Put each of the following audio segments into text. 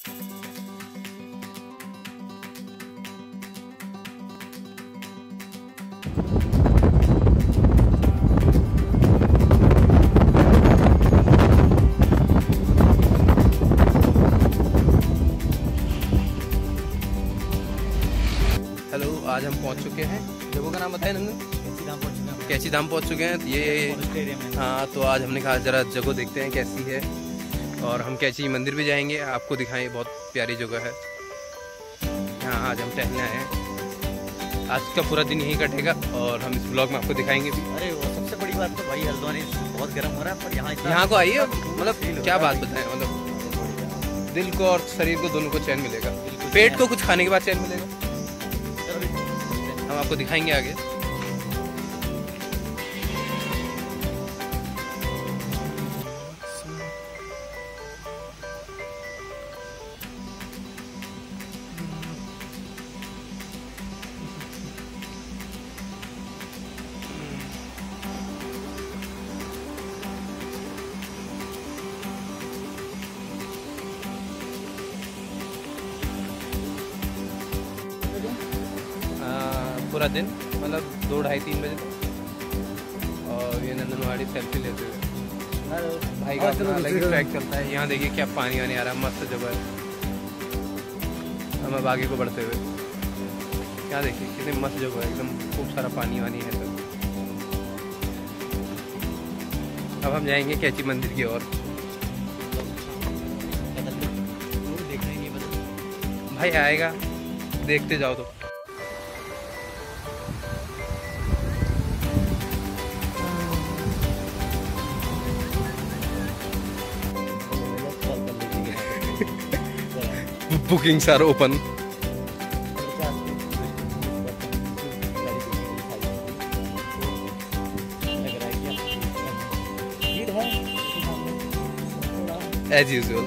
Hello, आज हम पहुंच चुके हैं। जगह का नाम बताएं नंदन? कैची धाम पहुंच चुके हैं। ये हाँ, तो आज हमने कहा जरा जगह देखते हैं कैसी है, और हम कैची मंदिर भी जाएंगे, आपको दिखाएं। बहुत प्यारी जगह है। यहाँ आज हम टहलने आए हैं। आज का पूरा दिन यहीं कटेगा और हम इस ब्लॉग में आपको दिखाएंगे भी। अरे वो सबसे बड़ी बात तो भाई हल्द्वानी बहुत गर्म हो रहा है, पर यहाँ को आइए, मतलब क्या बात बताएं, मतलब दिल को और शरीर को दोनों को चैन मिलेगा। पेट को कुछ खाने के बाद चैन मिलेगा। हम आपको दिखाएंगे आगे। पूरा दिन मतलब 2, 2:30, 3 बजे तक। और ये नंदनवाड़ी सेल्फी लेते हुए भाई का अलग ही ट्रैक चलता है। यहाँ देखिए क्या पानी वानी आ रहा है, मस्त जगह है। हम अब आगे को बढ़ते हुए यहाँ देखिए कितनी मस्त जगह है, एकदम खूब सारा पानी वानी है सब। अब हम जाएंगे कैची मंदिर की ओर। भाई आएगा, देखते जाओ तो। Bookings are open. As usual.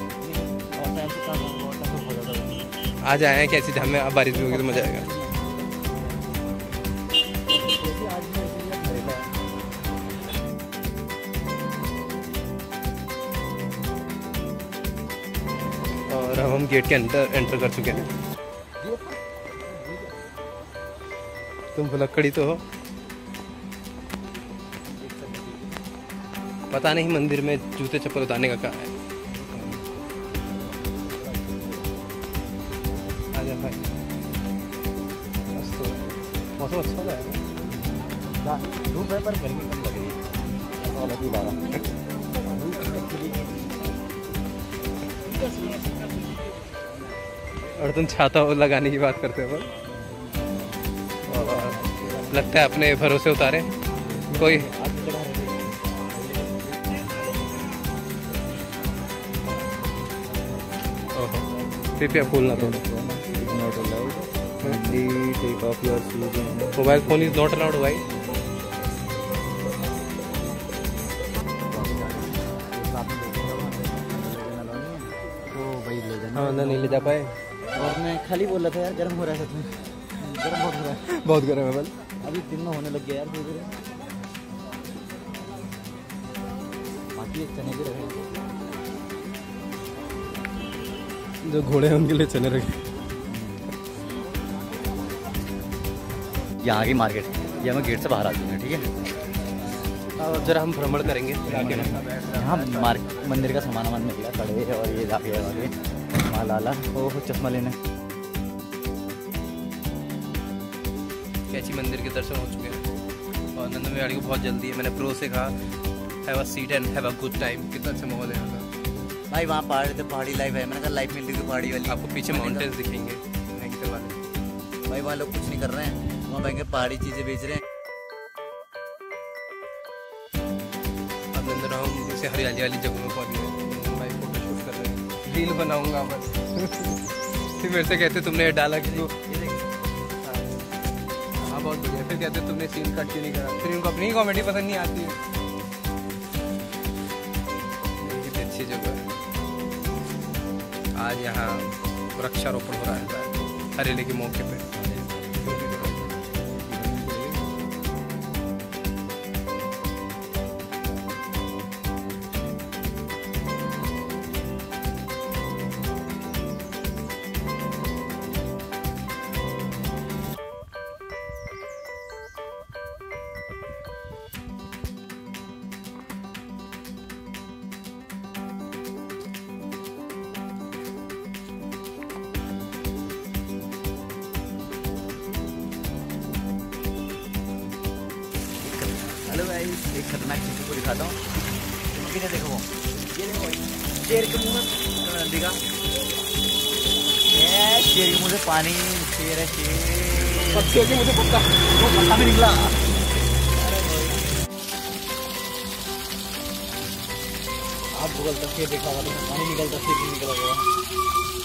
आज आए हैं कैसी धाम में, अब बारिश भी होगी तो मजा आएगा। और अब हम गेट के एंटर कर चुके हैं। तुम भुलक्कड़ी तो हो। पता नहीं मंदिर में जूते चप्पल उतारने का क्या है। आजा भाई, मौसम अच्छा लग रहा है। धूप है पर गर्मी कम लग रही है। और तुम छाता लगाने की बात करते हो। लगता है अपने भरोसे उतारे कोई। कृपया फूल ना तो। Mobile phone is not allowed भाई। हाँ ना, नहीं ले जा पाए। और मैं खाली बोल रहा था यार, गर्म हो रहा है सच में। गर्म बहुत हो रहा है, बहुत गर्म है बल। अभी दिन में होने लग गया यार धीरे-धीरे। बाकी एक चने भी रहे जो घोड़े हैं उनके लिए चने रखे। यहाँ की मार्केट, ये हमें गेट से बाहर आ चुके हैं, ठीक है। अब जरा हम भ्रमण करेंगे। यहाँ मंदिर का सामान वामान मिल गया, कड़े और ये जाके वाले माल आला। ओह चश्मा लेने। कैची मंदिर के दर्शन हो चुके हैं और नंदन गाड़ी को बहुत जल्दी है। मैंने प्रो से कहा have a seat and have a good time. कितना अच्छा माहौल है यहाँ का भाई। वहाँ पहाड़ी लाइफ है। मैंने कहा लाइफ मिल रही थी पहाड़ी वाली। आपको पीछे माउंटेन्स दिखेंगे वाले। भाई वहाँ लोग कुछ नहीं कर रहे हैं, वहाँ बैंक पहाड़ी चीजें बेच रहे हैं। अब नंदन हम इसे हरियाली वाली जगह में पहुँच गए। भाई फोटो शूट कर रहे हैं, रील बनाऊंगा बस। फिर मेरे से कहते तुमने डाला कि हाँ बहुत बढ़िया। फिर कहते तुमने सीन कट क्यों नहीं करा। फिर इनको अपनी कॉमेडी पसंद नहीं आती है। कितनी अच्छी जगह है। आज यहाँ वृक्षारोपण हो रहा है हरेले के मौके पे। एक खतरनाक चीज को दिखाता हूँ। किधर देखो वो, ये देखो शेर के मुंह में नंदी का, शेर के मुंह से पानी, शेर है शेर, शेर के मुझे पत्ता, वो पत्ता भी निकला। आप गूगल तक शेर देखा होगा, पानी निकलता शेर भी निकला होगा।